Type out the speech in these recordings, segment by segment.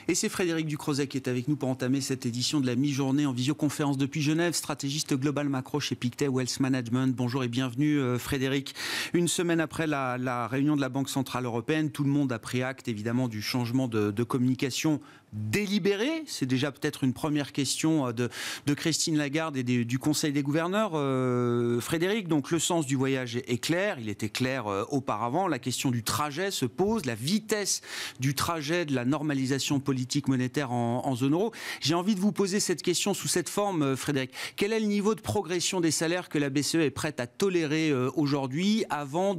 Et c'est Frédéric Ducrozet qui est avec nous pour entamer cette édition de la mi-journée en visioconférence depuis Genève, stratégiste global macro chez Pictet Wealth Management. Bonjour et bienvenue Frédéric. Une semaine après la réunion de la Banque Centrale Européenne, tout le monde a pris acte évidemment du changement de communication délibéré. C'est déjà peut-être une première question de Christine Lagarde et du Conseil des gouverneurs. Frédéric, donc le sens du voyage est clair, il était clair auparavant. La question du trajet se pose, la vitesse du trajet de la normalisation politique monétaire en zone euro. J'ai envie de vous poser cette question sous cette forme, Frédéric. Quel est le niveau de progression des salaires que la BCE est prête à tolérer aujourd'hui avant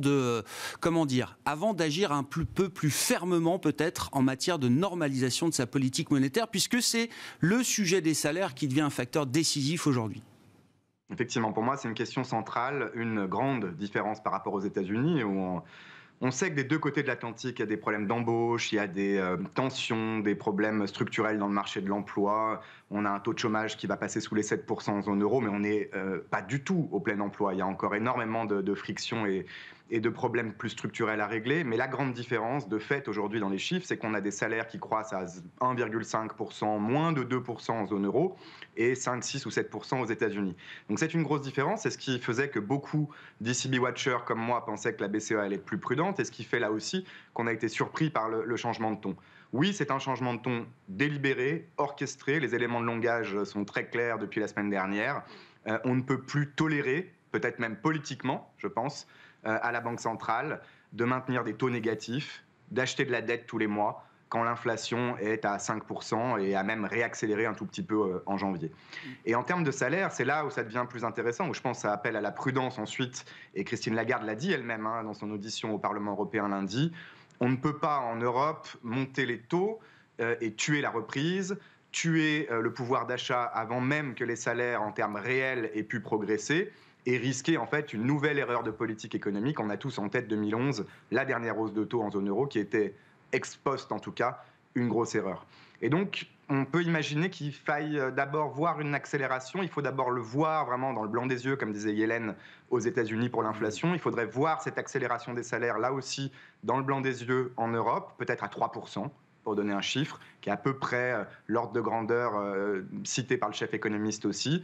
d'agir un peu plus fermement peut-être en matière de normalisation de sa politique monétaire, puisque c'est le sujet des salaires qui devient un facteur décisif aujourd'hui? Effectivement, pour moi, c'est une question centrale, une grande différence par rapport aux États-Unis, où on sait que des deux côtés de l'Atlantique, il y a des problèmes d'embauche, il y a des tensions, des problèmes structurels dans le marché de l'emploi. On a un taux de chômage qui va passer sous les 7% en zone euro, mais on n'est pas du tout au plein emploi. Il y a encore énormément de frictions et de problèmes plus structurels à régler. Mais la grande différence, de fait, aujourd'hui dans les chiffres, c'est qu'on a des salaires qui croissent à 1,5%, moins de 2% en zone euro, et 5, 6 ou 7% aux États-Unis. Donc c'est une grosse différence. C'est ce qui faisait que beaucoup d'ECB watchers comme moi pensaient que la BCE allait être plus prudente, et ce qui fait là aussi qu'on a été surpris par le changement de ton. Oui, c'est un changement de ton délibéré, orchestré. Les éléments de langage sont très clairs depuis la semaine dernière. On ne peut plus tolérer, peut-être même politiquement, je pense, à la Banque centrale, de maintenir des taux négatifs, d'acheter de la dette tous les mois, quand l'inflation est à 5% et a même réaccéléré un tout petit peu en janvier. Et en termes de salaire, c'est là où ça devient plus intéressant, où je pense que ça appelle à la prudence ensuite, et Christine Lagarde l'a dit elle-même dans son audition au Parlement européen lundi, on ne peut pas en Europe monter les taux et tuer la reprise, tuer le pouvoir d'achat avant même que les salaires en termes réels aient pu progresser, et risquer en fait une nouvelle erreur de politique économique. On a tous en tête 2011, la dernière hausse de taux en zone euro, qui était ex post en tout cas, une grosse erreur. Et donc, on peut imaginer qu'il faille d'abord voir une accélération. Il faut d'abord le voir vraiment dans le blanc des yeux, comme disait Yellen aux États-Unis pour l'inflation. Il faudrait voir cette accélération des salaires, là aussi, dans le blanc des yeux en Europe, peut-être à 3%, pour donner un chiffre, qui est à peu près l'ordre de grandeur cité par le chef économiste aussi.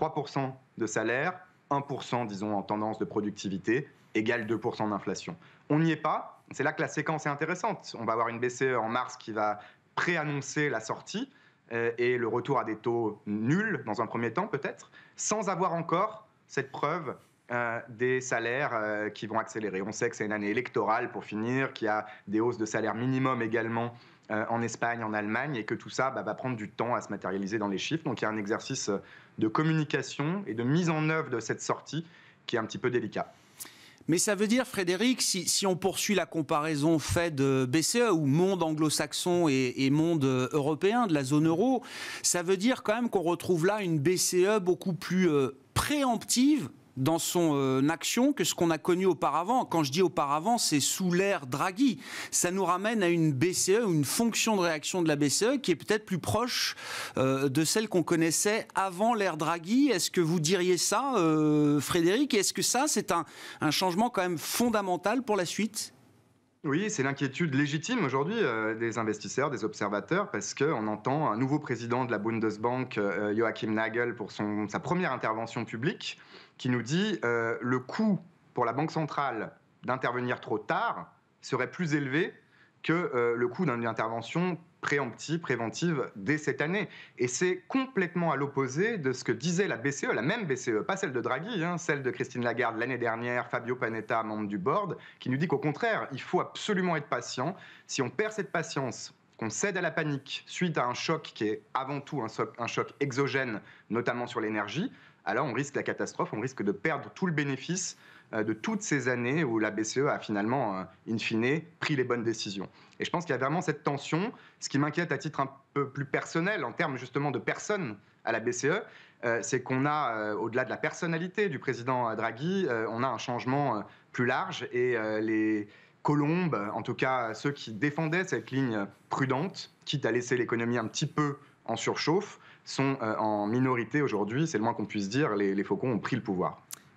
3% de salaire, 1%, disons, en tendance de productivité, égale 2% d'inflation. On n'y est pas. C'est là que la séquence est intéressante. On va avoir une BCE en mars qui va préannoncer la sortie et le retour à des taux nuls, dans un premier temps peut-être, sans avoir encore cette preuve des salaires qui vont accélérer. On sait que c'est une année électorale pour finir, qu'il y a des hausses de salaire minimum également en Espagne, en Allemagne, et que tout ça va prendre du temps à se matérialiser dans les chiffres. Donc il y a un exercice de communication et de mise en œuvre de cette sortie qui est un petit peu délicat. Mais ça veut dire, Frédéric, si on poursuit la comparaison faite de BCE ou monde anglo-saxon et monde européen de la zone euro, ça veut dire quand même qu'on retrouve là une BCE beaucoup plus préemptive dans son action que ce qu'on a connu auparavant. Quand je dis auparavant, c'est sous l'ère Draghi. Ça nous ramène à une BCE, une fonction de réaction de la BCE qui est peut-être plus proche de celle qu'on connaissait avant l'ère Draghi. Est-ce que vous diriez ça, Frédéric? Est-ce que ça, c'est un changement quand même fondamental pour la suite? Oui, c'est l'inquiétude légitime aujourd'hui des investisseurs, des observateurs, parce qu'on entend un nouveau président de la Bundesbank, Joachim Nagel, pour sa première intervention publique, qui nous dit le coût pour la Banque centrale d'intervenir trop tard serait plus élevé que le coût d'une intervention préventive dès cette année. Et c'est complètement à l'opposé de ce que disait la BCE, la même BCE, pas celle de Draghi, celle de Christine Lagarde l'année dernière, Fabio Panetta, membre du board, qui nous dit qu'au contraire, il faut absolument être patient. Si on perd cette patience, qu'on cède à la panique suite à un choc qui est avant tout un choc exogène, notamment sur l'énergie, alors on risque la catastrophe, on risque de perdre tout le bénéfice de toutes ces années où la BCE a finalement, in fine, pris les bonnes décisions. Et je pense qu'il y a vraiment cette tension. Ce qui m'inquiète à titre un peu plus personnel, en termes justement de personnes à la BCE, c'est qu'on a, au-delà de la personnalité du président Draghi, on a un changement plus large et les colombes, en tout cas ceux qui défendaient cette ligne prudente, quitte à laisser l'économie un petit peu en surchauffe, sont en minorité aujourd'hui, c'est le moins qu'on puisse dire, les faucons ont pris le pouvoir.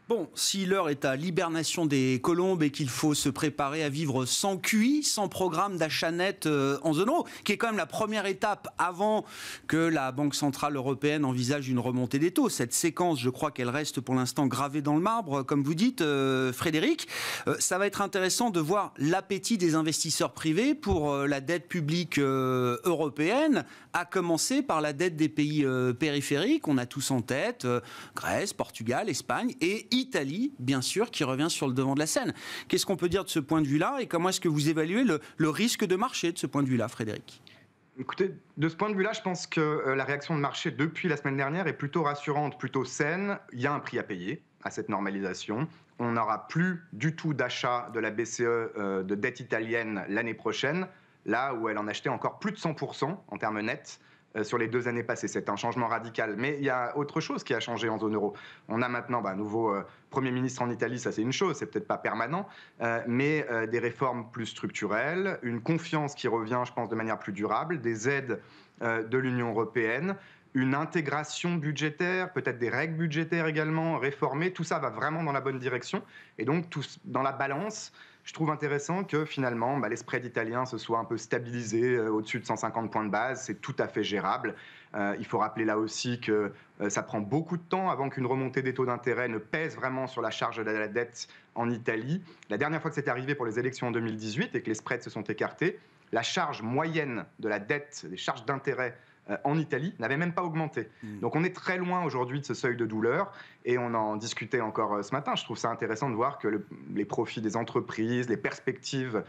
Bon, si l'heure est à l'hibernation des colombes et qu'il faut se préparer à vivre sans QI, sans programme d'achat net en zone euro, qui est quand même la première étape avant que la Banque Centrale Européenne envisage une remontée des taux. Cette séquence, je crois qu'elle reste pour l'instant gravée dans le marbre, comme vous dites, Frédéric. Ça va être intéressant de voir l'appétit des investisseurs privés pour la dette publique européenne, à commencer par la dette des pays périphériques. On a tous en tête Grèce, Portugal, Espagne et Italie, bien sûr, qui revient sur le devant de la scène. Qu'est-ce qu'on peut dire de ce point de vue-là et comment est-ce que vous évaluez le risque de marché de ce point de vue-là, Frédéric ? Écoutez, de ce point de vue-là, je pense que la réaction de marché depuis la semaine dernière est plutôt rassurante, plutôt saine. Il y a un prix à payer à cette normalisation. On n'aura plus du tout d'achat de la BCE de dette italienne l'année prochaine, là où elle en achetait encore plus de 100% en termes nets sur les 2 années passées. C'est un changement radical. Mais il y a autre chose qui a changé en zone euro. On a maintenant un nouveau Premier ministre en Italie, ça c'est une chose, c'est peut-être pas permanent, mais des réformes plus structurelles, une confiance qui revient, je pense, de manière plus durable, des aides de l'Union européenne, une intégration budgétaire, peut-être des règles budgétaires également réformées. Tout ça va vraiment dans la bonne direction. Et donc, dans la balance, je trouve intéressant que finalement, les spreads italiens se soient un peu stabilisés au-dessus de 150 points de base. C'est tout à fait gérable. Il faut rappeler là aussi que ça prend beaucoup de temps avant qu'une remontée des taux d'intérêt ne pèse vraiment sur la charge de la dette en Italie. La dernière fois que c'était arrivé pour les élections en 2018 et que les spreads se sont écartés, la charge moyenne de la dette, les charges d'intérêt en Italie n'avait même pas augmenté. Donc on est très loin aujourd'hui de ce seuil de douleur et on en discutait encore ce matin. Je trouve ça intéressant de voir que les profits des entreprises, les perspectives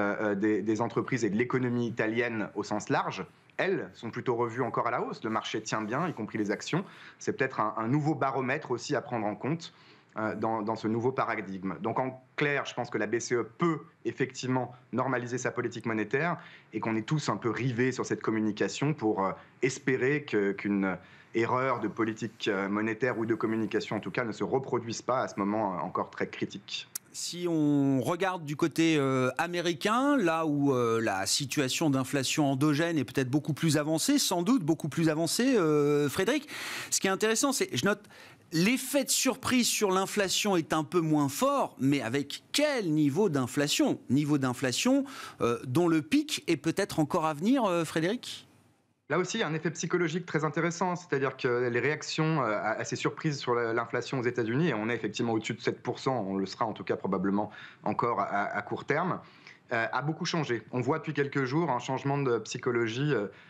des entreprises et de l'économie italienne au sens large, elles sont plutôt revues encore à la hausse. Le marché tient bien, y compris les actions. C'est peut-être un nouveau baromètre aussi à prendre en compte dans ce nouveau paradigme. Donc en clair, je pense que la BCE peut effectivement normaliser sa politique monétaire et qu'on est tous un peu rivés sur cette communication pour espérer qu'une erreur de politique monétaire ou de communication en tout cas ne se reproduise pas à ce moment encore très critique. Si on regarde du côté américain, là où la situation d'inflation endogène est peut-être beaucoup plus avancée, sans doute beaucoup plus avancée, Frédéric, ce qui est intéressant, c'est, je note, l'effet de surprise sur l'inflation est un peu moins fort, mais avec quel niveau d'inflation ? Niveau d'inflation dont le pic est peut-être encore à venir, Frédéric ? Là aussi, il y a un effet psychologique très intéressant, c'est-à-dire que les réactions à ces surprises sur l'inflation aux États-Unis, et on est effectivement au-dessus de 7%, on le sera en tout cas probablement encore à court terme, a beaucoup changé. On voit depuis quelques jours un changement de psychologie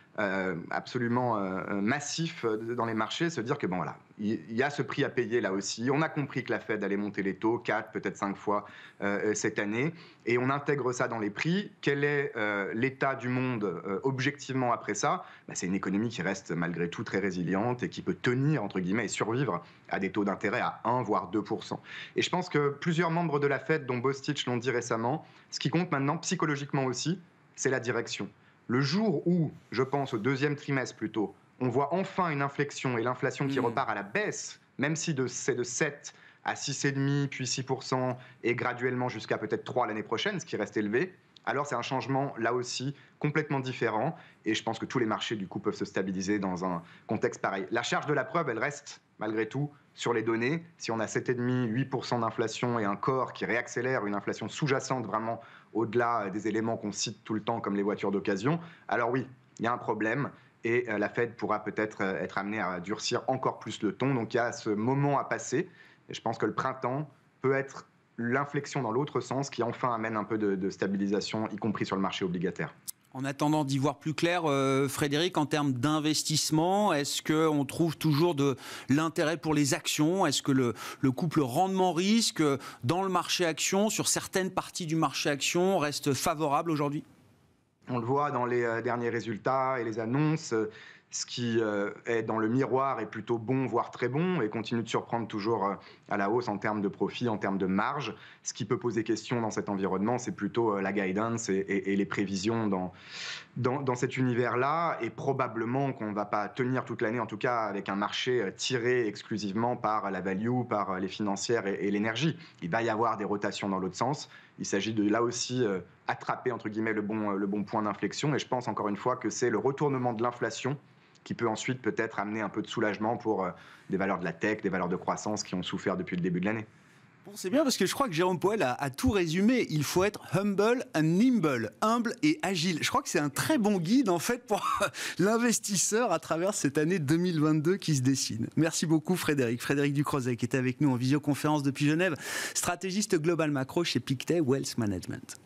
absolument massif dans les marchés, se dire que bon voilà, il y a ce prix à payer là aussi. On a compris que la Fed allait monter les taux 4, peut-être 5 fois cette année, et on intègre ça dans les prix. Quel est l'état du monde objectivement après ça ? C'est une économie qui reste malgré tout très résiliente et qui peut tenir entre guillemets et survivre à des taux d'intérêt à 1 voire 2%. Et je pense que plusieurs membres de la Fed, dont Bostich l'ont dit récemment, ce qui compte maintenant psychologiquement aussi, c'est la direction. Le jour où, je pense au deuxième trimestre plutôt, on voit enfin une inflexion et l'inflation qui repart à la baisse, même si c'est de 7 à 6,5, puis 6%, et graduellement jusqu'à peut-être 3 l'année prochaine, ce qui reste élevé, alors c'est un changement là aussi complètement différent, et je pense que tous les marchés du coup peuvent se stabiliser dans un contexte pareil. La charge de la preuve, elle reste malgré tout sur les données. Si on a 7,5, 8% d'inflation et un corps qui réaccélère, une inflation sous-jacente vraiment au-delà des éléments qu'on cite tout le temps comme les voitures d'occasion, alors oui, il y a un problème et la Fed pourra peut-être être amenée à durcir encore plus le ton. Donc il y a ce moment à passer et je pense que le printemps peut être l'inflexion dans l'autre sens qui enfin amène un peu de stabilisation, y compris sur le marché obligataire. En attendant d'y voir plus clair, Frédéric, en termes d'investissement, est-ce qu'on trouve toujours de l'intérêt pour les actions ? Est-ce que le couple rendement-risque dans le marché action, sur certaines parties du marché action, reste favorable aujourd'hui ? On le voit dans les derniers résultats et les annonces. Ce qui est dans le miroir est plutôt bon, voire très bon, et continue de surprendre toujours à la hausse en termes de profit, en termes de marge. Ce qui peut poser question dans cet environnement, c'est plutôt la guidance et les prévisions dans cet univers-là, et probablement qu'on ne va pas tenir toute l'année, en tout cas avec un marché tiré exclusivement par la value, par les financières et l'énergie. Il va y avoir des rotations dans l'autre sens. Il s'agit de là aussi attraper entre guillemets le bon point d'inflexion, et je pense encore une fois que c'est le retournement de l'inflation qui peut ensuite peut-être amener un peu de soulagement pour des valeurs de la tech, des valeurs de croissance qui ont souffert depuis le début de l'année. Bon, c'est bien parce que je crois que Jérôme Powell a tout résumé. Il faut être humble and nimble, humble et agile. Je crois que c'est un très bon guide en fait pour l'investisseur à travers cette année 2022 qui se dessine. Merci beaucoup Frédéric. Frédéric Ducrozet qui était avec nous en visioconférence depuis Genève, stratégiste global macro chez Pictet Wealth Management.